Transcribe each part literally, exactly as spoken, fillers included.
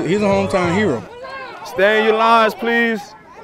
He's a hometown hero. Stay in your lines, please.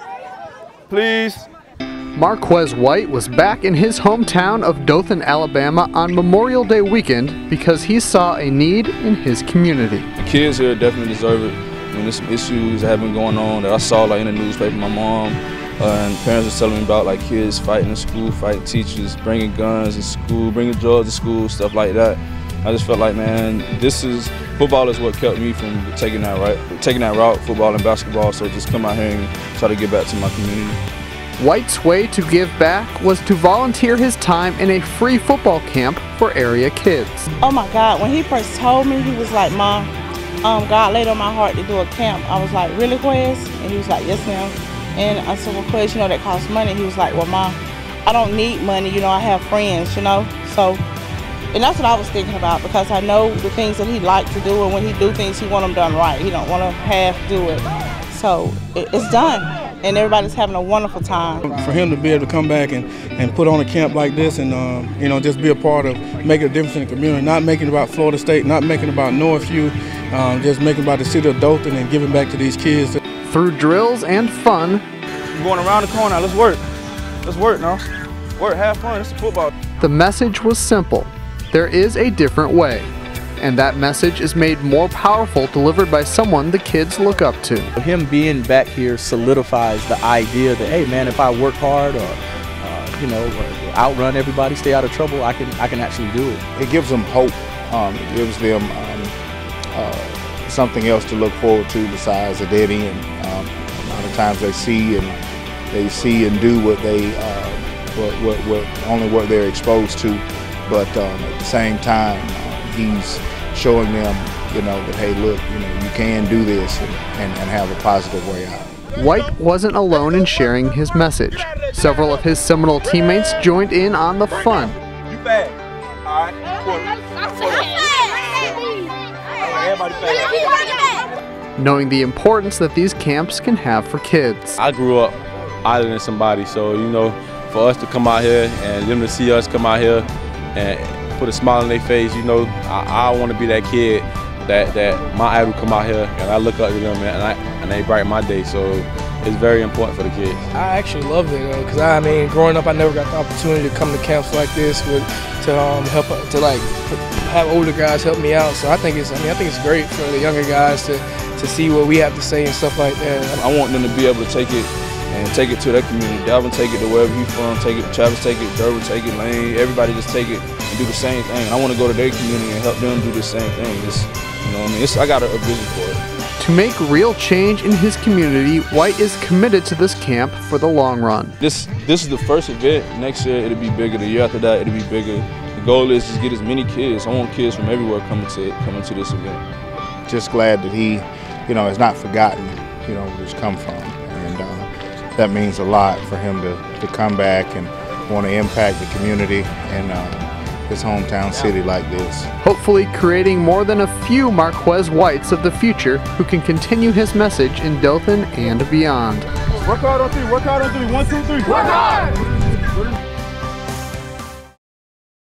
Please. Marquez White was back in his hometown of Dothan, Alabama on Memorial Day weekend because he saw a need in his community. The kids here definitely deserve it. I mean, there's some issues that have been going on that I saw like in the newspaper. My mom uh, and parents were telling me about, like kids fighting in school, fighting teachers, bringing guns to school, bringing drugs to school, stuff like that. I just felt like, man, this is, football is what kept me from taking that, right, taking that route, football and basketball, so just come out here and try to get back to my community. White's way to give back was to volunteer his time in a free football camp for area kids. Oh my God, when he first told me, he was like, Mom, um, God laid on my heart to do a camp. I was like, really, Quez? And he was like, yes, ma'am. And I said, well, Quez, you know that costs money. He was like, well, Mom, I don't need money, you know, I have friends, you know, so. And that's what I was thinking about, because I know the things that he liked to do, and when he do things, he want them done right. He don't want to half do it. So it, it's done, and everybody's having a wonderful time. For him to be able to come back and, and put on a camp like this and, um, you know, just be a part of making a difference in the community, not making it about Florida State, not making it about Northview, um, just making it about the city of Dothan and giving back to these kids. Through drills and fun. We're going around the corner, let's work. Let's work now. Work, have fun, it's football. The message was simple. There is a different way, and that message is made more powerful delivered by someone the kids look up to. Him being back here solidifies the idea that, hey man, if I work hard or uh, you know, outrun everybody, stay out of trouble, I can I can actually do it. It gives them hope. Um, it gives them um, uh, something else to look forward to besides a dead end. Um, a lot of times they see and they see and do what they uh, what, what, what only what they're exposed to. But um, at the same time, uh, he's showing them, you know, that, hey, look, you know, you can do this and, and, and have a positive way out. White wasn't alone in sharing his message. Several of his Seminole teammates joined in on the fun. You bad. All right. Pull it. Everybody fast. Knowing the importance that these camps can have for kids. I grew up older than somebody, so, you know, for us to come out here and them to see us come out here and put a smile on their face, you know, I, I want to be that kid that, that my idol come out here and I look up to them and, I, and they brighten my day, so it's very important for the kids. I actually love it, because I mean, growing up I never got the opportunity to come to camps like this with to um, help, to like have older guys help me out, so I think it's, I mean, I think it's great for the younger guys to, to see what we have to say and stuff like that. I want them to be able to take it and take it to their community. Dalvin take it to wherever he's from, take it, Travis take it, Derwin take it, Lane, everybody just take it and do the same thing. And I want to go to their community and help them do the same thing. It's, you know what I mean? It's, I got a, a vision for it. To make real change in his community, White is committed to this camp for the long run. This this is the first event. Next year it'll be bigger. The year after that it'll be bigger. The goal is to get as many kids. I want kids from everywhere coming to coming to this event. Just glad that he, you know, has not forgotten, you know, where he's come from. And uh, that means a lot for him to, to come back and want to impact the community and uh, his hometown city like this. Hopefully creating more than a few Marquez Whites of the future who can continue his message in Dothan and beyond. Work hard on three, work hard on three, one, two, three. Work hard!